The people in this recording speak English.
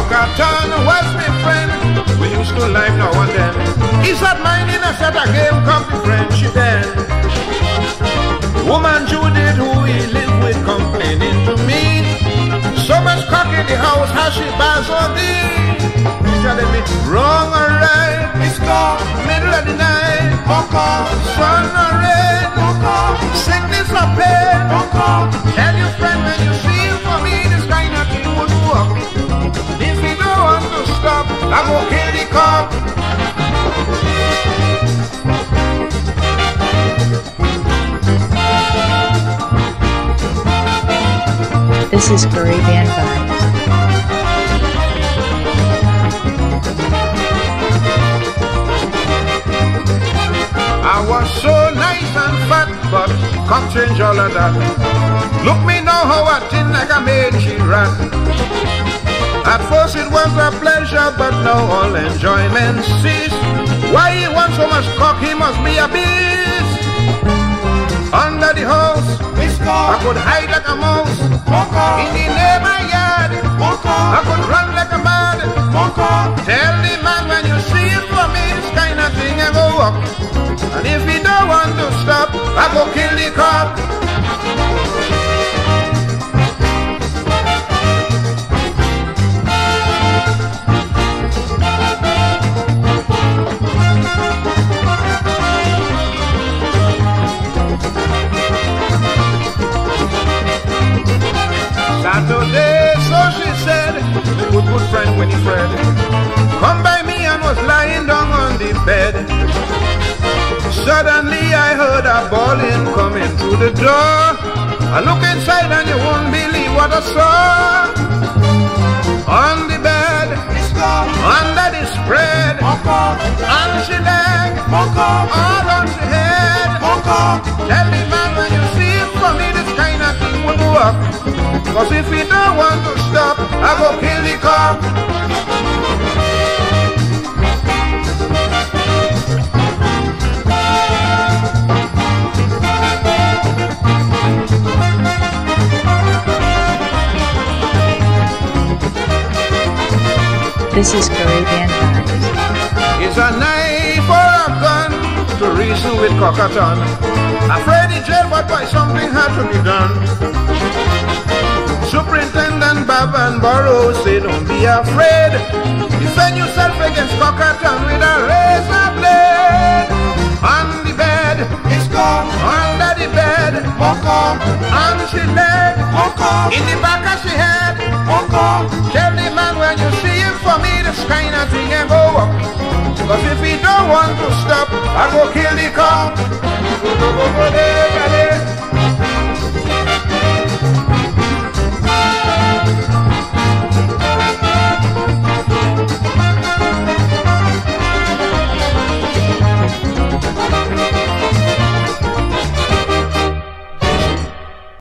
Cockatown was my friend. We used to live now and then. He said mine in a set of game, come to friendship then. The woman Judith who he lived with complaining to me. So much cock in the house, how she bars on thee. Telling me wrong or right, it's called middle of the night. Sun or rain, sickness or pain. Tell your friend when you see him for me, this kind of thing would work. If you don't want to stop, I go kill the cock. This is Caribbean Vibes. I was so nice and fat, but cock change all of that. Look me now how I thin like a mangy rat. At first it was a pleasure, but now all enjoyment cease. Why he wants so much cock, he must be a beast. Under the house, I could hide like a mouse. In the neighborhood, I could run like a mad. Tell the man when you see him for me, this kind of thing I go up. And if he don't want to stop, I go kill the cock. Saturday, so she said, the good friend Winifred come by me and was lying down on the bed. Suddenly I heard a bawling coming through the door. I look inside and you won't believe what I saw. On the bed, under the spread, on she leg, all on she head. Tell me man when you see it for me, this kind of thing would work. Cause if you don't want to stop, I go kill the cock. This is Caribbean Vibes. It's a knife or a gun to reason with Cockatown. Afraid in jail, but why something had to be done. Superintendent Bob and Burrow say don't be afraid. Defend yourself against Cockatown with a razor blade. On the bed, under the bed, on she leg, in the back of she head. Tell the man when you see him for me, this kind of thing and go up. Cause if he don't want to stop, I go kill the cock.